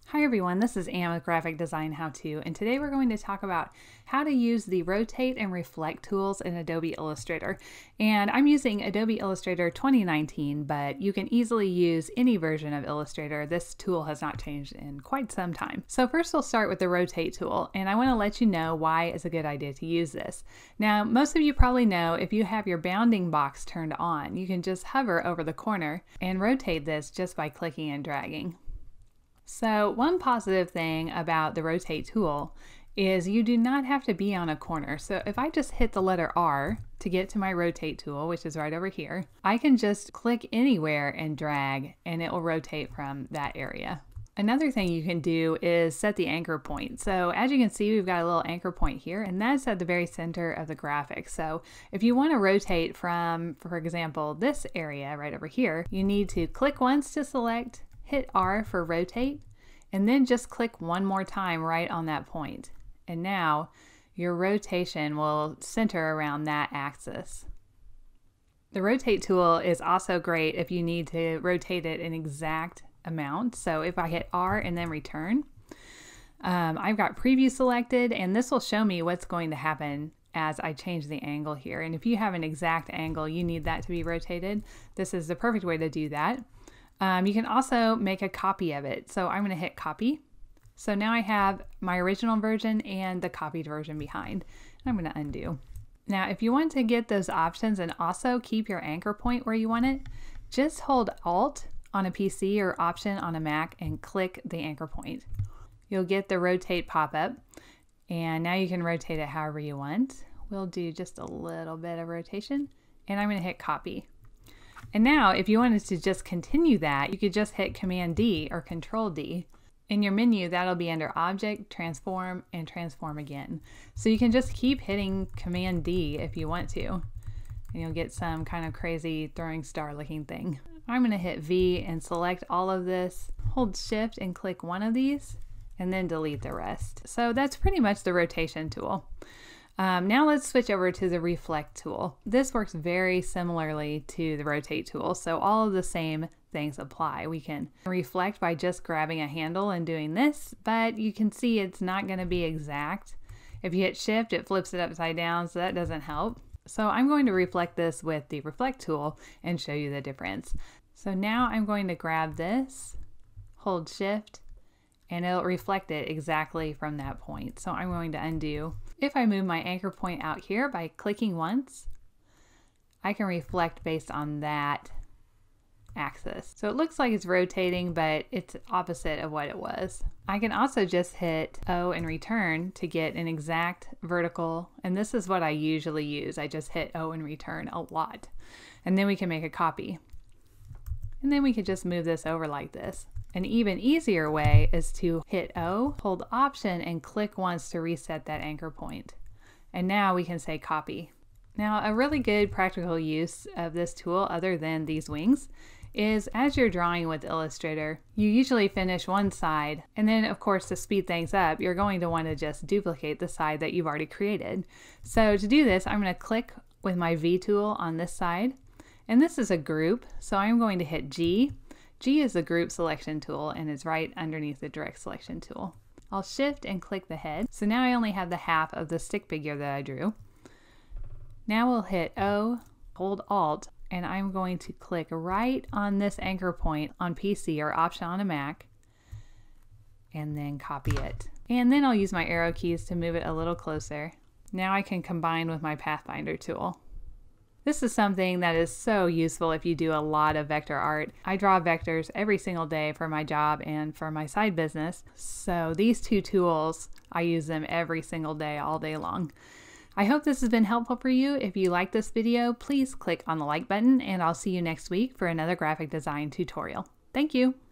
Hi everyone, this is Anne with Graphic Design How To, and today we're going to talk about how to use the Rotate and Reflect tools in Adobe Illustrator. And I'm using Adobe Illustrator 2019, but you can easily use any version of Illustrator. This tool has not changed in quite some time. So first we'll start with the Rotate tool, and I want to let you know why it's a good idea to use this. Now, most of you probably know if you have your bounding box turned on, you can just hover over the corner and rotate this just by clicking and dragging. So one positive thing about the Rotate tool is you do not have to be on a corner. So if I just hit the letter R to get to my Rotate tool, which is right over here, I can just click anywhere and drag and it will rotate from that area. Another thing you can do is set the anchor point. So as you can see, we've got a little anchor point here, and that's at the very center of the graphic. So if you want to rotate from, for example, this area right over here, you need to click once to select, hit R for rotate, and then just click one more time right on that point. And now your rotation will center around that axis. The Rotate tool is also great if you need to rotate it an exact amount. So if I hit R and then return, I've got preview selected, and this will show me what's going to happen as I change the angle here. And if you have an exact angle you need that to be rotated, this is the perfect way to do that. You can also make a copy of it. So I'm going to hit copy. So now I have my original version and the copied version behind. I'm going to undo. Now, if you want to get those options and also keep your anchor point where you want it, just hold Alt on a PC or Option on a Mac and click the anchor point. You'll get the Rotate pop-up, and now you can rotate it however you want. We'll do just a little bit of rotation, and I'm going to hit copy. And now if you wanted to just continue that, you could just hit Command D or Control D. In your menu, that'll be under Object, Transform, and Transform again. So you can just keep hitting Command D if you want to, and you'll get some kind of crazy throwing star looking thing. I'm going to hit V and select all of this, hold Shift and click one of these, and then delete the rest. So that's pretty much the rotation tool. Now let's switch over to the Reflect tool. This works very similarly to the Rotate tool, so all of the same things apply. We can reflect by just grabbing a handle and doing this, but you can see it's not going to be exact. If you hit Shift, it flips it upside down, so that doesn't help. So I'm going to reflect this with the Reflect tool and show you the difference. So now I'm going to grab this, hold Shift, and it'll reflect it exactly from that point. So I'm going to undo. If I move my anchor point out here by clicking once, I can reflect based on that axis. So it looks like it's rotating, but it's opposite of what it was. I can also just hit O and return to get an exact vertical, and this is what I usually use. I just hit O and return a lot. And then we can make a copy. And then we could just move this over like this. An even easier way is to hit O, hold Option, and click once to reset that anchor point. And now we can say copy. Now, a really good practical use of this tool, other than these wings, is as you're drawing with Illustrator, you usually finish one side, and then of course to speed things up, you're going to want to just duplicate the side that you've already created. So to do this, I'm going to click with my V tool on this side, and this is a group, so I'm going to hit G. G is the group selection tool, and it's right underneath the direct selection tool. I'll shift and click the head. So now I only have the half of the stick figure that I drew. Now we'll hit O, hold Alt, and I'm going to click right on this anchor point on PC or Option on a Mac, and then copy it. And then I'll use my arrow keys to move it a little closer. Now I can combine with my Pathfinder tool. This is something that is so useful if you do a lot of vector art. I draw vectors every single day for my job and for my side business. So these two tools, I use them every single day, all day long. I hope this has been helpful for you. If you like this video, please click on the like button, and I'll see you next week for another graphic design tutorial. Thank you.